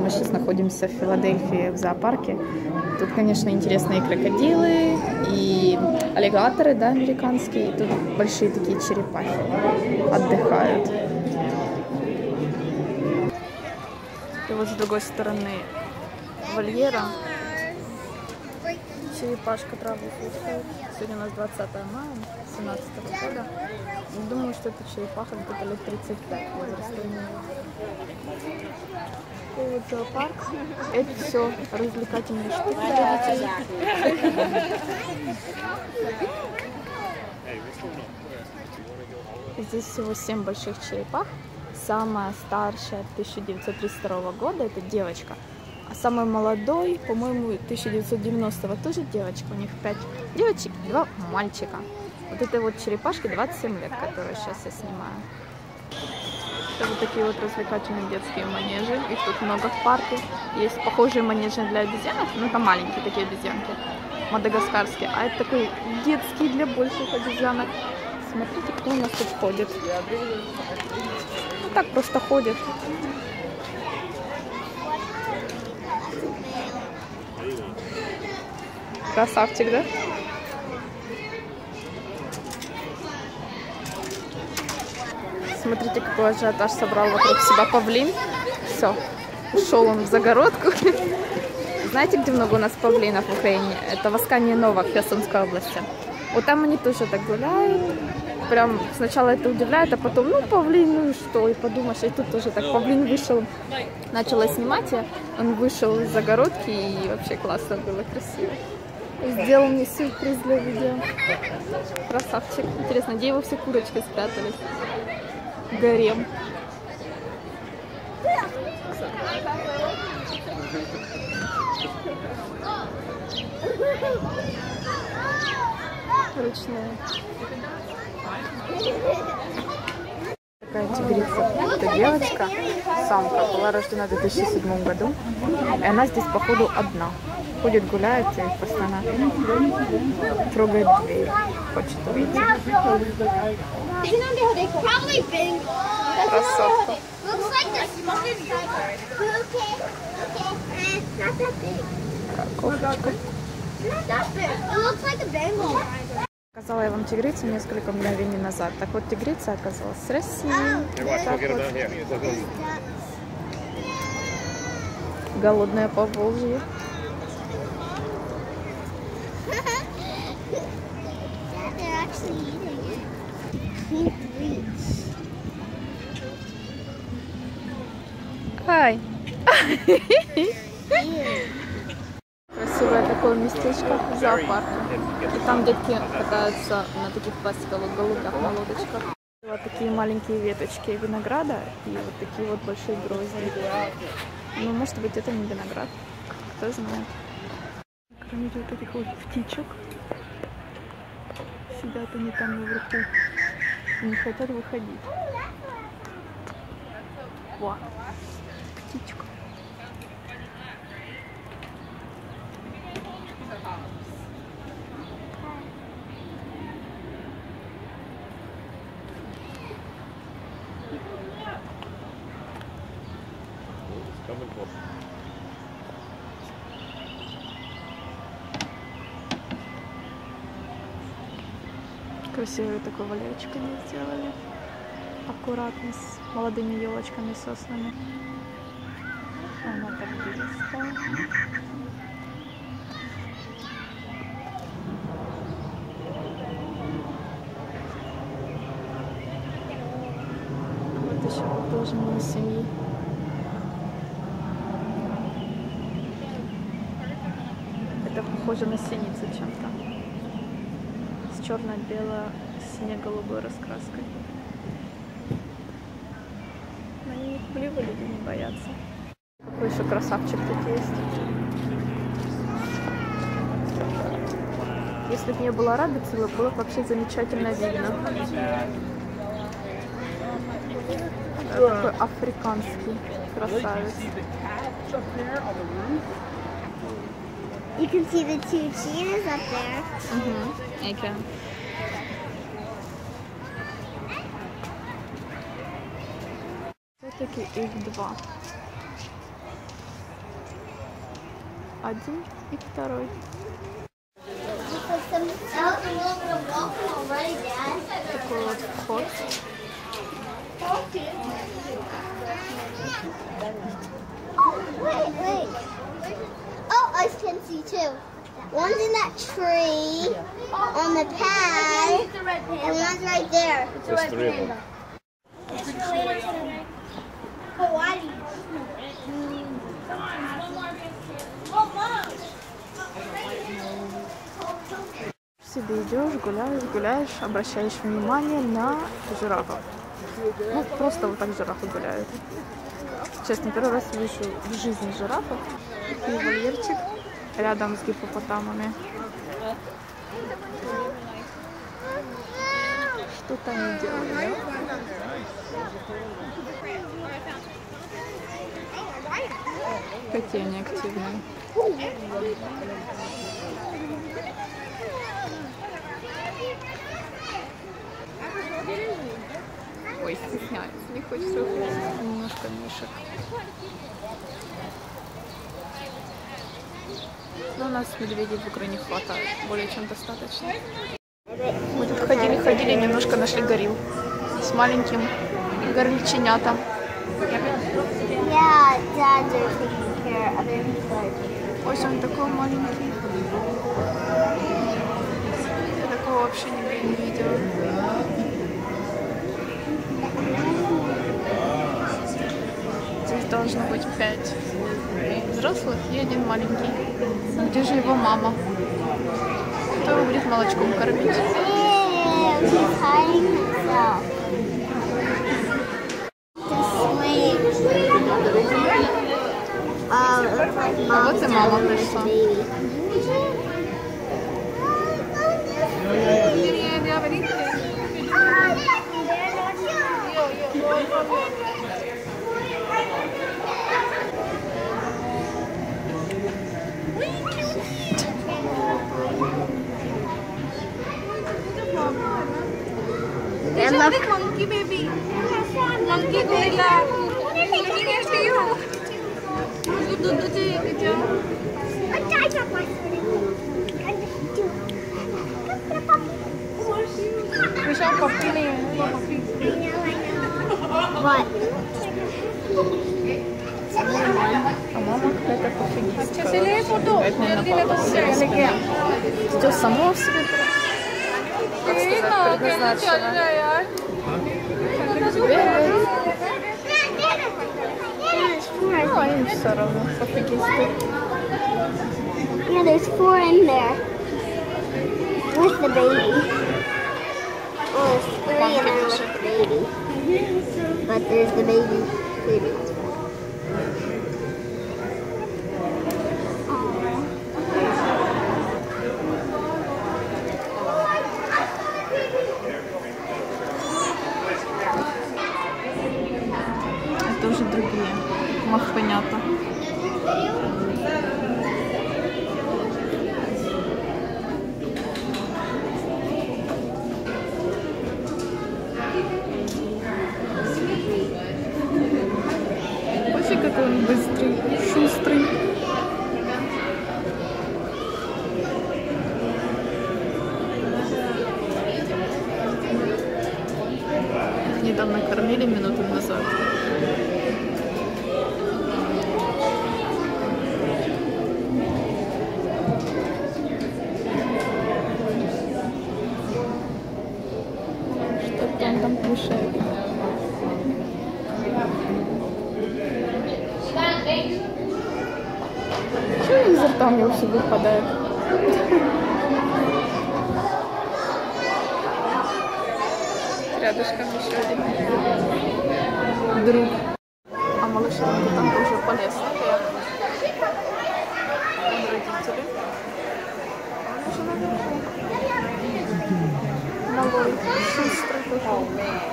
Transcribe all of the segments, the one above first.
мы сейчас находимся в Филадельфии в зоопарке. Тут, конечно, интересные крокодилы и аллигаторы, да, американские. И тут большие такие черепахи отдыхают. И вот с другой стороны вольера черепашка траву кушает. Сегодня у нас 20 мая 2017 года. Думаю, что это черепаха где-то лет 35 возраста. И вот зоопарк. Это все развлекательные штуки для детей. Здесь всего 7 больших черепах. Самая старшая 1932 года, это девочка. А самый молодой, по-моему, 1990-го тоже девочка. У них 5 девочек, 2 мальчика. Вот этой вот черепашке 27 лет, которую сейчас я снимаю. Это вот такие вот развлекательные детские манежи. Их тут много в парке. Есть похожие манежи для обезьянок, ну там маленькие такие обезьянки, мадагаскарские. А это такой детский для больших обезьянок. Смотрите, кто у нас тут ходит. Ну, так просто ходит. Красавчик, да? Смотрите, какой ажиотаж собрал вокруг себя павлин. Все, ушел он в загородку. Знаете, где много у нас павлинов в Украине? Это в Аскании-Нова, в Херсонской области. Вот там они тоже так гуляют. Прям сначала это удивляет, а потом, ну, павлин, ну и что? И подумаешь, и тут тоже так павлин вышел. Начала снимать я, он вышел из загородки, и вообще классно было, красиво. Сделал мне сюрприз для видео. Красавчик. Интересно, где его все курочки спрятались? Гарем. Ручная. Такая тигрица. Это девочка, самка, была рождена в 2007 году. И она здесь, походу, одна. Ходит, гуляет и постоянно трогает дверь. Хочет выйти. Красотка. Кошечка. Показала я вам тигрицу несколько мгновений назад. Так вот, тигрица оказалась с России. Вот. Голодная по Волжье. Ай! Красивое такое местечко в зоопарке. И там детки катаются на таких пластиковых голубях, на лодочках. Вот такие маленькие веточки винограда и вот такие вот большие грозди. Ну, может быть, это не виноград. Кто знает. Кроме вот этих вот птичек. Сидят они там наверху. Не хотят выходить. Во! Птичка. Красивый такой вольерчик они сделали. Аккуратно, с молодыми елочками, соснами. Она так близко. Вот еще продолжение семьи. Это похоже на синицу чем-то. С черно-бело-сине-голубой раскраской. Но они не пугливы, люди не боятся. Какой еще красавчик тут есть. Если бы не было рабицы, было бы вообще замечательно видно. Такой африканский красавец. You can see the 2 cheetahs up there. I can. Все-таки их 2. Один и второй. Такой вот вход. Wait. Oh, I can see two. One's in that tree on the pad, and one's right there. There's three of them. Всюду идешь, гуляешь, обращаешь внимание на жирафов. Ну, просто вот так жирафы гуляют. Честно, первый раз вижу в жизни жирафов. И вольерчик рядом с гиппопотамами. Что-то они делают, да? Какие они активные. Ой, стесняется, не хочется выходить. Немножко мишек. Но у нас медведей в игру не хватает. Более чем достаточно. Мы тут ходили, немножко нашли горилл. С маленьким горличинятом. Yeah, dads are taking care of other people. Ой, он такой маленький. Я такого вообще нигде не видела. Здесь должно быть 5 взрослых и 1 маленький. Где же его мама? Кто его будет молочком кормить? Ew, he's hiding himself. Oh, it looks like А вот и мама пришла. baby. And look, Monkey baby. Monkey gorilla. Looking at you. what? А мама какая-то пофигистка. अच्छा से ले फोटो Это, наверное, जल्दी ले папа तो себе लेके आ Что, само в себе हाँ कैसे चल रहा है यार Ну, им все равно, пофигисты. Yeah, there's 4 in there with the baby. Well, there's 3 in there with the baby. But there's the baby. Это уже другие махпонята. Вообще какой он быстрый, шустрый. Их недавно кормили минуту назад. Что-то он там кушает. Чего изо рта у него все выпадает? Рядышком еще один друг. А малыш там уже полез наверх. Вон родители. Он уже наверху. Малой, шустрый такой.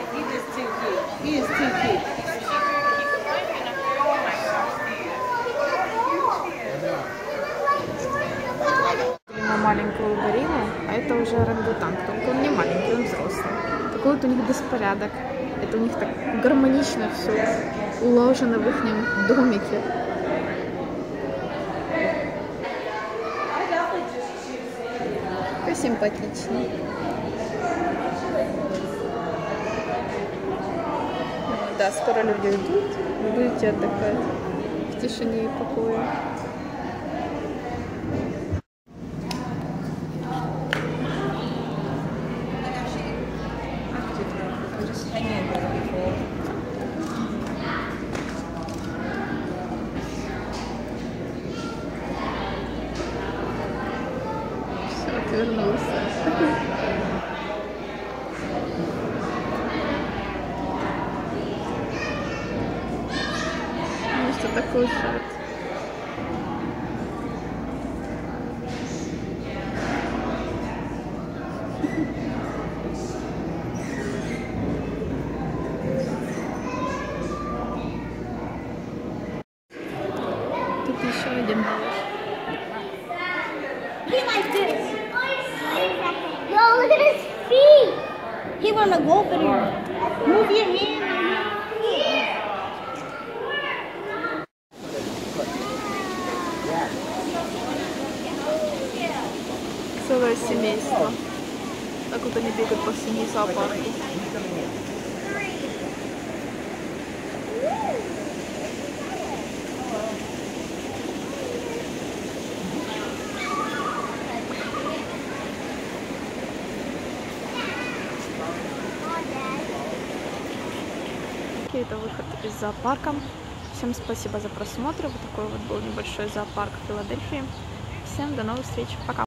На маленькую гориллу, а это уже орангутанг, только он не маленький, он взрослый. Такой вот у них беспорядок. Это у них так гармонично все уложено в их домике. симпатично. Да, скоро люди уйдут, вы будете отдыхать в тишине и покое. Все, отвернулся. Ну, что-то кушает. Тут еще один малыш. He like this. Yo, look at his feet. He wanna go for there. Move your hand. Целое семейство. Так вот они бегают по всему зоопарку. Это выход из зоопарка. Всем спасибо за просмотр. Вот такой вот был небольшой зоопарк в Филадельфии. Всем до новых встреч. Пока.